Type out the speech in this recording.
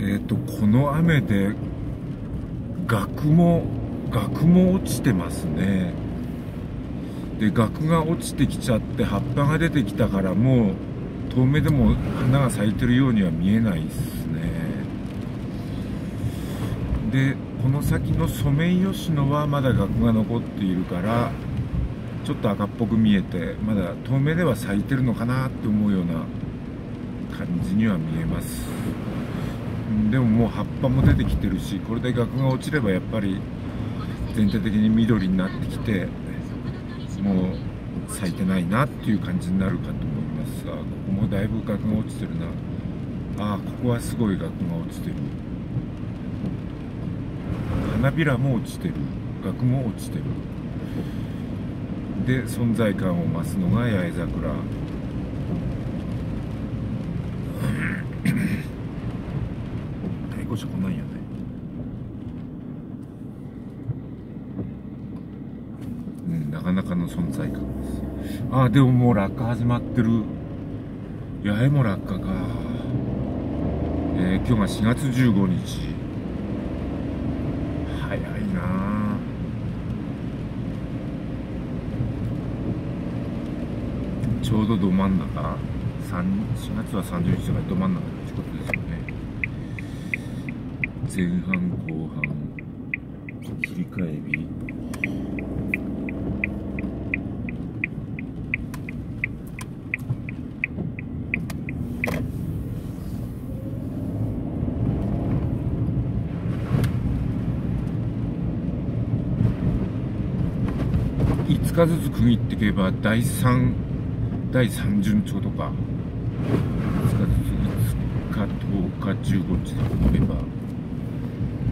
この雨で額も落ちてますね。で、額が落ちてきちゃって葉っぱが出てきたから、もう遠目でも花が咲いてるようには見えないですね。で、この先のソメイヨシノはまだ額が残っているからちょっと赤っぽく見えて、まだ遠目では咲いてるのかなって思うような感じには見えます。でももう葉っぱも出てきてるし、これで額が落ちればやっぱり全体的に緑になってきて、もう咲いてないなっていう感じになるかと思いますが、ここもだいぶ額が落ちてるな。ここはすごい額が落ちてる。花びらも落ちてる、額も落ちてる。で、存在感を増すのが八重桜。対抗者来ないよね。なかなかの存在感です。でももう落下始まってる。八重も落下か。今日が4月15日。早いな。ちょうどど真ん中。4月は30日だからど真ん中ってことですよね。前半後半切り替え日。5日ずつ区切っていけば第3順調とか、5日ずつ5日10日15日で区切れば